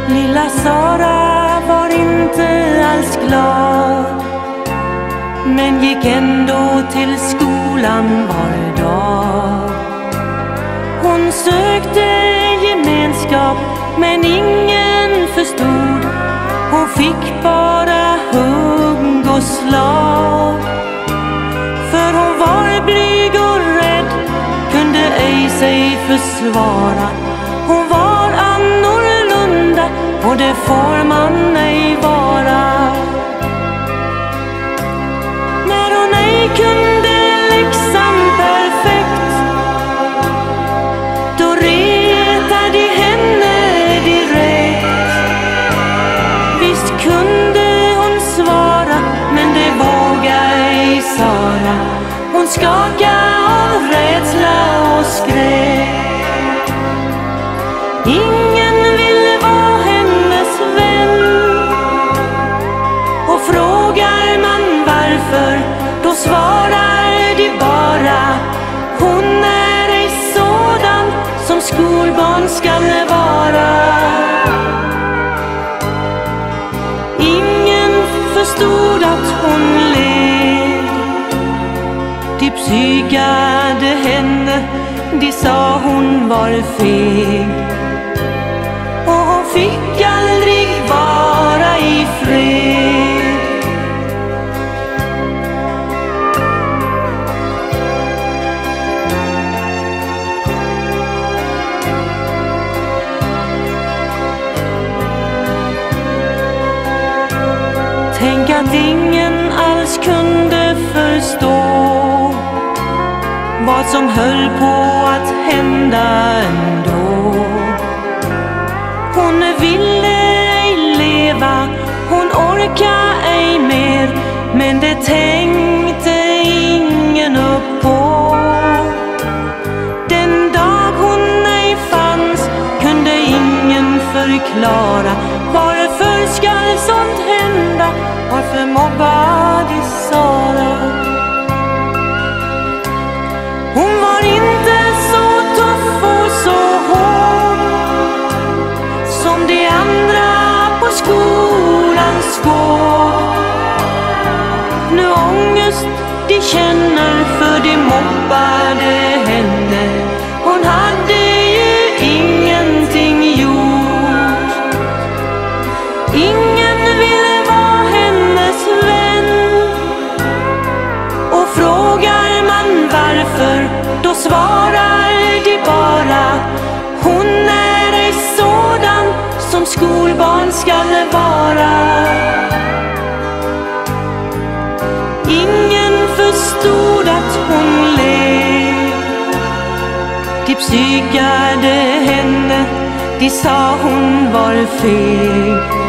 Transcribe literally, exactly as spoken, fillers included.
Lilla Sara var inte alls glad, men gick ändå till skolan var dag. Hon sökte gemenskap, men ingen förstod. Hon fick bara hugg och slag. För hon var blyg och rädd, kunde ej sig försvara. Hon var annorlunda, och det får man ej vara. När hon ej kunde läxan perfekt, då retade de henne direkt. Visst kunde hon svara, men det vågade ej Sara. Hon skakade av rädsla och skrek. Ingen ville vara hennes vän. Och frågar man varför, då svarar de bara: hon är ej sådan som skolbarn skall vara. Ingen förstod att hon led. De psykade henne, de sa hon var feg. Och hon fick aldrig vara i fred. Tänk att ingen alls kunde förstå vad som höll på att hända ändå. Hon ville ej leva, hon orkade ej mer, men det tänkte ingen upp på. Den dag hon ej fanns kunde ingen förklara. Varför skall sånt hända? Varför mobbade Sara? Hon var inte så tuff och så hård som de andra på skolans gård. Nu ångest de känner för de mobbade henne. Hon hade ju ingenting gjort. Ingen ville vara hennes vän. Och frågar man varför, då svarar de bara: hon är ej sådan som skolbarn skall vara. Ingen förstod att hon led. De psykade henne, de sa hon var feg.